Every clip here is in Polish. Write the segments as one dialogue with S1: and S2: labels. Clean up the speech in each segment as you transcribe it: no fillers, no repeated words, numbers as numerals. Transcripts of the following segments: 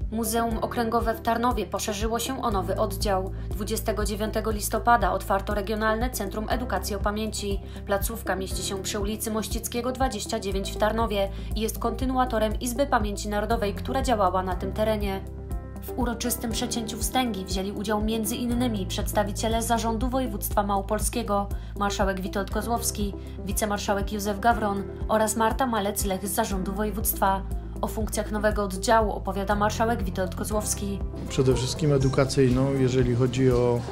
S1: Muzeum Okręgowe w Tarnowie poszerzyło się o nowy oddział. 29 listopada otwarto Regionalne Centrum Edukacji o Pamięci. Placówka mieści się przy ulicy Mościckiego 29 w Tarnowie i jest kontynuatorem Izby Pamięci Narodowej, która działała na tym terenie. W uroczystym przecięciu wstęgi wzięli udział m.in. przedstawiciele Zarządu Województwa Małopolskiego, marszałek Witold Kozłowski, wicemarszałek Józef Gawron oraz Marta Malec-Lech z Zarządu Województwa. O funkcjach nowego oddziału opowiada marszałek Witold Kozłowski.
S2: Przede wszystkim edukacyjną, jeżeli chodzi o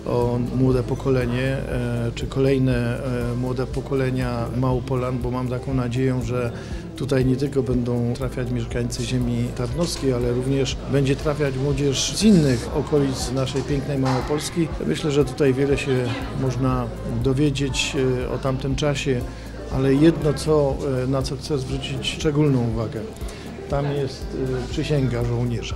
S2: młode pokolenie, czy kolejne młode pokolenia Małopolan, bo mam taką nadzieję, że tutaj nie tylko będą trafiać mieszkańcy ziemi tarnowskiej, ale również będzie trafiać młodzież z innych okolic naszej pięknej Małopolski. Myślę, że tutaj wiele się można dowiedzieć o tamtym czasie, ale jedno, na co chcę zwrócić szczególną uwagę, tam jest przysięga żołnierza.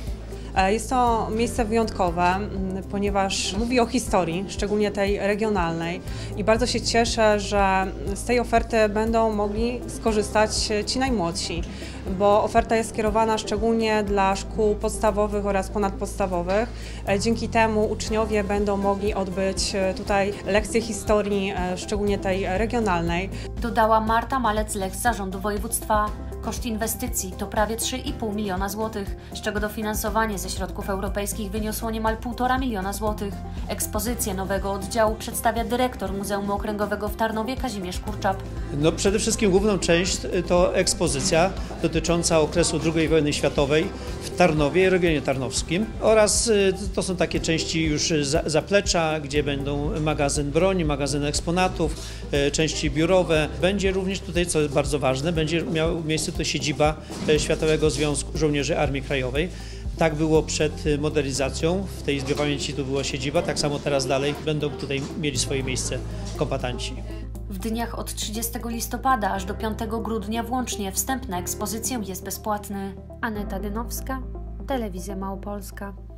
S3: Jest to miejsce wyjątkowe, ponieważ mówi o historii, szczególnie tej regionalnej, i bardzo się cieszę, że z tej oferty będą mogli skorzystać ci najmłodsi, bo oferta jest skierowana szczególnie dla szkół podstawowych oraz ponadpodstawowych. Dzięki temu uczniowie będą mogli odbyć tutaj lekcje historii, szczególnie tej regionalnej.
S1: Dodała Marta Malec-Lech z Zarządu Województwa. Koszt inwestycji to prawie 3,5 miliona złotych, z czego dofinansowanie ze środków europejskich wyniosło niemal 1,5 miliona złotych. Ekspozycję nowego oddziału przedstawia dyrektor Muzeum Okręgowego w Tarnowie Kazimierz Kurczap.
S4: Przede wszystkim główną część to ekspozycja dotycząca okresu II wojny światowej w Tarnowie i regionie tarnowskim, oraz to są takie części już zaplecza, gdzie będą magazyn broni, magazyn eksponatów, części biurowe. Będzie również tutaj, co jest bardzo ważne, będzie miała miejsce to siedziba Światowego Związku Żołnierzy Armii Krajowej. Tak było przed modernizacją, w tej Izbie Pamięci tu była siedziba, tak samo teraz dalej będą tutaj mieli swoje miejsce kombatanci.
S1: W dniach od 30 listopada aż do 5 grudnia włącznie wstęp na ekspozycję jest bezpłatny. Aneta Dynowska, Telewizja Małopolska.